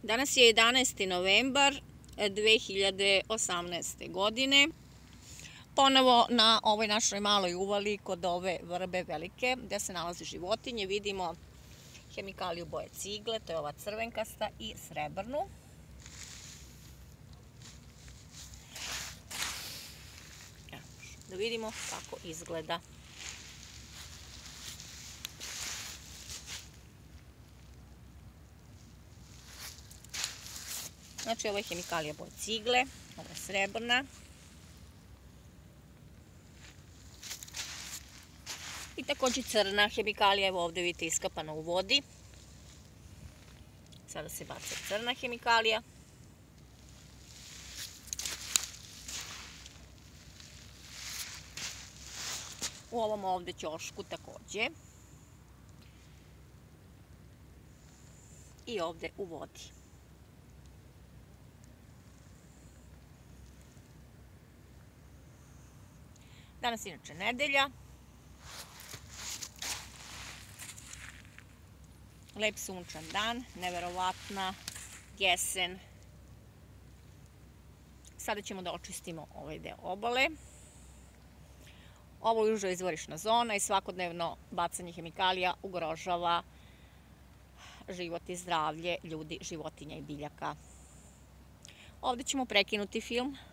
Danas je 11. novembar 2018. godine. Ponovo na ovoj našoj maloj uvali kod ove vrbe velike gde se nalaze životinje vidimo hemikaliju boje cigle, to je ova crvenkasta i srebrnu. Da vidimo kako izgleda. Znači ovo je hemikalija boje cigle, ovo je srebrna. I također crna hemikalija, evo ovdje vidite iskapana u vodi. Sada se baca crna hemikalija. U ovom ovdje ćošku također. I ovdje u vodi. Danas je inače nedelja. Lep sunčan dan, neverovatna jesen. Sada ćemo da očistimo ovaj deo obale. Ovo je uža izvorišna zona i svakodnevno bacanje hemikalija ugrožava život i zdravlje ljudi, životinja i biljaka. Ovdje ćemo prekinuti film.